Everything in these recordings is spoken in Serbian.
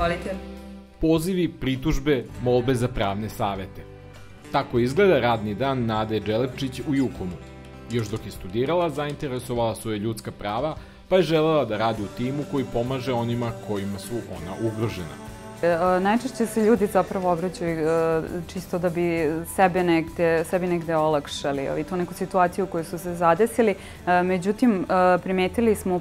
Izvolite. Pozivi, pritužbe, molbe za pravne savete. Tako izgleda radni dan Nade Dželepčić u Jukomu. Još dok je studirala, zainteresovala su je ljudska prava, pa je želela da radi u timu koji pomaže onima kojima su ona ugrožena. Najčešće se ljudi zapravo obraćaju čisto da bi sebi negde olakšali tu neku situaciju u kojoj su se zadesili. Međutim, primetili smo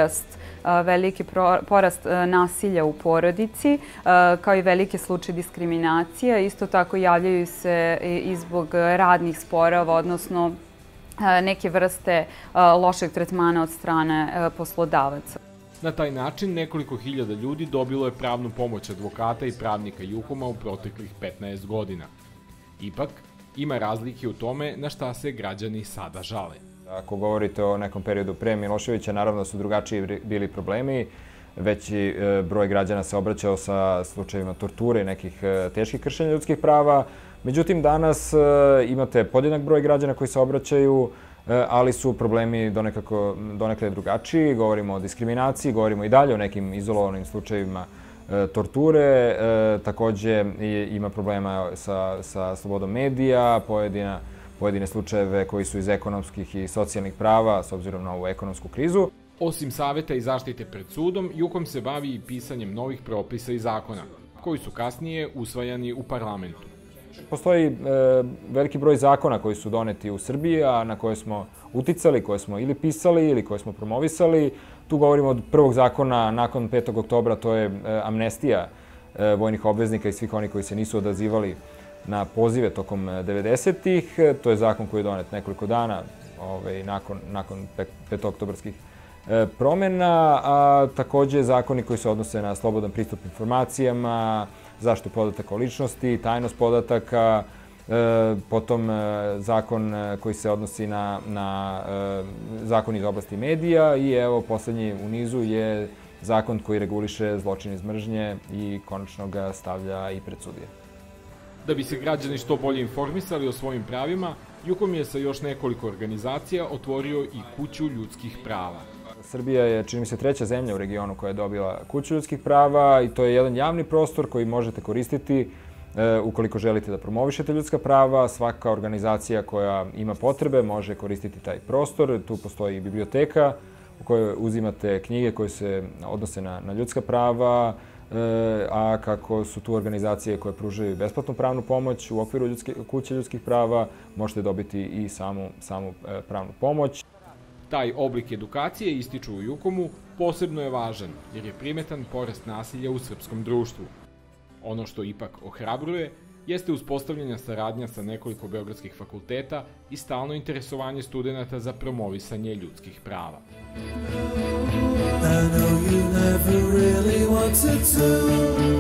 veliki porast nasilja u porodici, kao i velike slučaje diskriminacije. Isto tako javljaju se i zbog radnih sporova, odnosno neke vrste lošeg tretmana od strane poslodavaca. Na taj način nekoliko hiljada ljudi dobilo je pravnu pomoć advokata i pravnika Jukoma u proteklih 15 godina. Ipak, ima razlike u tome na šta se građani sada žale. Ako govorite o nekom periodu pre Miloševića, naravno su drugačiji bili problemi. Veći broj građana se obraćao sa slučajevima torture i nekih teških kršenja ljudskih prava. Međutim, danas imate podjednak broj građana koji se obraćaju, ali su problemi donekle drugačiji. Govorimo o diskriminaciji, govorimo i dalje o nekim izolovanim slučajevima torture. Takođe ima problema sa slobodom medija, pojedine slučajeve koji su iz ekonomskih i socijalnih prava s obzirom na ovu ekonomsku krizu. Osim saveta i zaštite pred sudom, Jukom se bavi i pisanjem novih propisa i zakona, koji su kasnije usvajani u parlamentu. Postoji veliki broj zakona koji su doneti u Srbiji, a na koje smo uticali, koje smo ili pisali ili koje smo promovisali. Tu govorimo od prvog zakona nakon 5. oktobra, to je amnestija vojnih obveznika i svih onih koji se nisu odazivali na pozive tokom 90-ih. To je zakon koji je donet nekoliko dana nakon 5-oktobarskih promjena, a takođe zakoni koji se odnose na slobodan pristup informacijama, zaštitu podataka o ličnosti, tajnost podataka, potom zakon koji se odnosi na zakon iz oblasti medija i evo poslednji u nizu je zakon koji reguliše zločin iz mržnje i konačno ga stavlja i pred sudije. Da bi se građani što bolje informisali o svojim pravima, Jukom je sa još nekoliko organizacija otvorio i kuću ljudskih prava. Srbija je, čini mi se, 3. zemlja u regionu koja je dobila kuću ljudskih prava i to je jedan javni prostor koji možete koristiti ukoliko želite da promovišete ljudska prava. Svaka organizacija koja ima potrebe može koristiti taj prostor. Tu postoji i biblioteka u kojoj uzimate knjige koje se odnose na ljudska prava, a kako su tu organizacije koje pružaju besplatnu pravnu pomoć u okviru kuće ljudskih prava, možete dobiti i samu pravnu pomoć. Taj oblik edukacije, ističu u Jukomu, posebno je važan jer je primetan porast nasilja u srpskom društvu. Ono što ipak ohrabruje jeste uspostavljanja saradnja sa nekoliko beogradskih fakulteta i stalno interesovanje studenta za promovisanje ljudskih prava. I know you never really wanted to.